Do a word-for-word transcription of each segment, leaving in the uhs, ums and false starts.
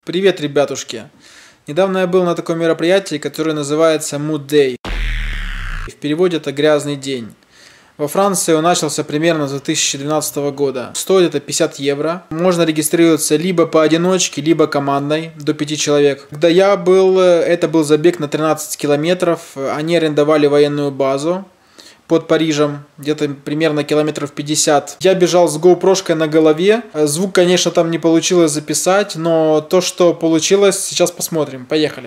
Привет, ребятушки! Недавно я был на таком мероприятии, которое называется Mood Day. В переводе это «грязный день». Во Франции он начался примерно с две тысячи двенадцатого года. Стоит это пятьдесят евро. Можно регистрироваться либо поодиночке, либо командой, до пяти человек. Когда я был, это был забег на тринадцать километров. Они арендовали военную базу под Парижем, где-то примерно километров пятьдесят. Я бежал с гоупрошкой на голове. Звук, конечно, там не получилось записать, но то, что получилось, сейчас посмотрим. Поехали.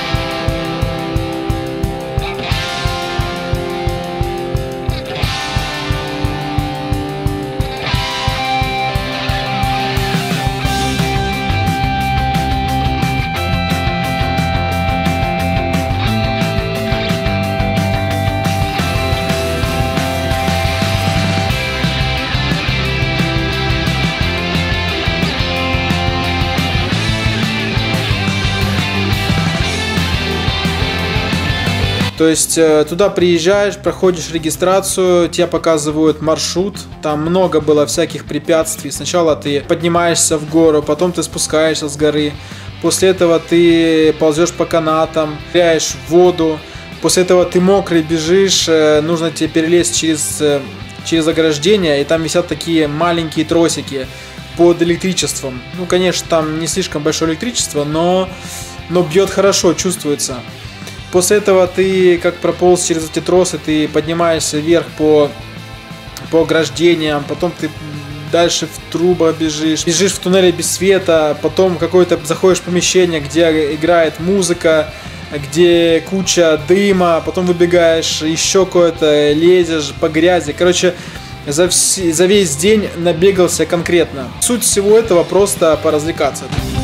То есть туда приезжаешь, проходишь регистрацию, тебе показывают маршрут, там много было всяких препятствий. Сначала ты поднимаешься в гору, потом ты спускаешься с горы, после этого ты ползешь по канатам, ныряешь в воду, после этого ты мокрый бежишь, нужно тебе перелезть через, через ограждение, и там висят такие маленькие тросики под электричеством. Ну, конечно, там не слишком большое электричество, но, но бьет хорошо, чувствуется. После этого ты, как прополз через эти тросы, ты поднимаешься вверх по, по ограждениям, потом ты дальше в трубы бежишь, бежишь в туннеле без света, потом какое-то заходишь в помещение, где играет музыка, где куча дыма, потом выбегаешь, еще кое-то лезешь по грязи. Короче, за, вс- за весь день набегался конкретно. Суть всего этого просто поразвлекаться.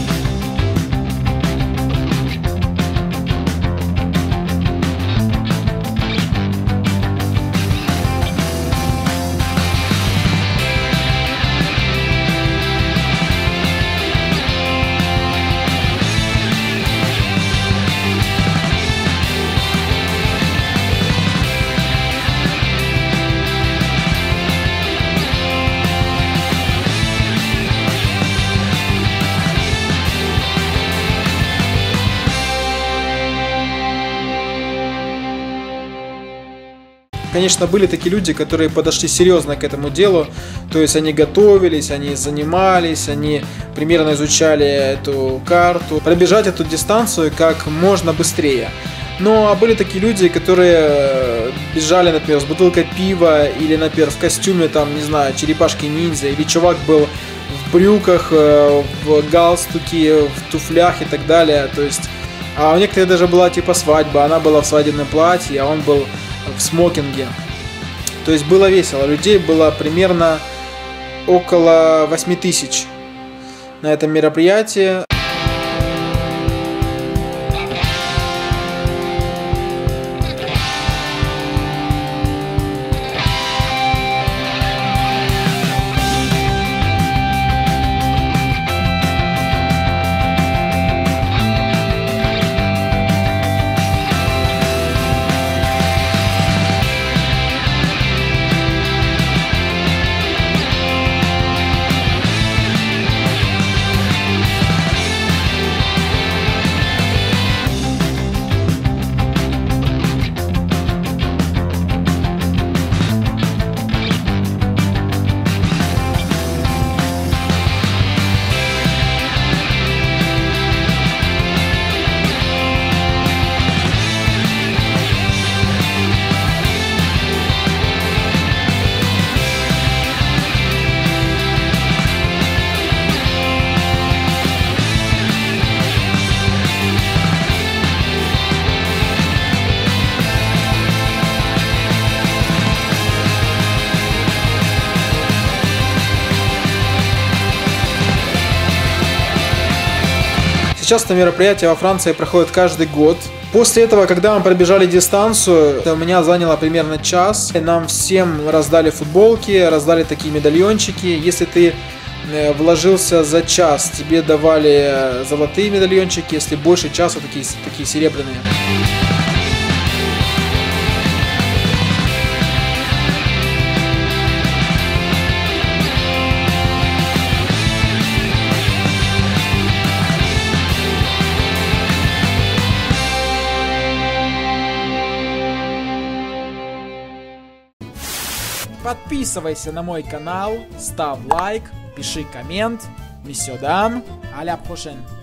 Конечно, были такие люди, которые подошли серьезно к этому делу, то есть они готовились, они занимались, они примерно изучали эту карту, пробежать эту дистанцию как можно быстрее. Ну, а были такие люди, которые бежали, например, с бутылкой пива или, например, в костюме, там, не знаю, черепашки-ниндзя, или чувак был в брюках, в галстуке, в туфлях и так далее, то есть, а у некоторых даже была типа свадьба, она была в свадебном платье, а он был в смокинге. То есть было весело. Людей было примерно около восьми тысяч на этом мероприятии. Сейчас это мероприятие во Франции проходит каждый год. После этого, когда мы пробежали дистанцию, это у меня заняло примерно час. Нам всем раздали футболки, раздали такие медальончики. Если ты вложился за час, тебе давали золотые медальончики, если больше часа, такие, такие серебряные. Подписывайся на мой канал, ставь лайк, пиши коммент. Мисёдам, а ля прошен.